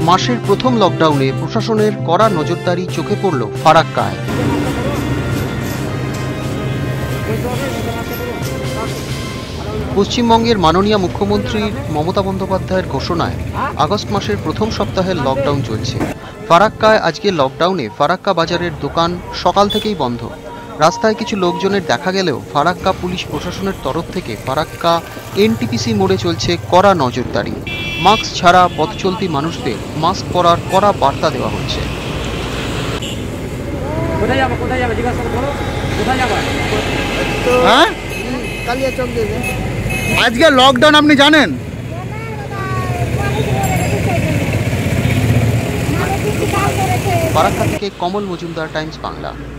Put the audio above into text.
মাসের প্রথম লকডাউনে প্রশাসনের কড়া নজরদারি চোখে পড়ল ফারাক্কায়। পশ্চিমবঙ্গের মাননীয় মুখ্যমন্ত্রী মমতা বন্দ্যোপাধ্যায়ের ঘোষণায় আগস্ট মাসের প্রথম সপ্তাহের লকডাউন চলছে। ফারাক্কায় আজকে লকডাউনে ফারাক্কা বাজারের দোকান সকাল থেকেই বন্ধ। রাস্তায় কিছু লোকজনের দেখা গেলেও ফারাক্কা পুলিশ প্রশাসনের তরফ থেকে ফারাক্কা এনটিপিসি মোড়ে চলছে কড়া নজরদারি। মাস্ক ছাড়া পথ চলতি মানুষদের মাস্ক পরার কড়া বার্তা দেওয়া হচ্ছে। হ্যাঁ, আজকে লকডাউন আপনি জানেন? ফারাক্কা থেকে কমল মজুমদার, টাইমস বাংলা।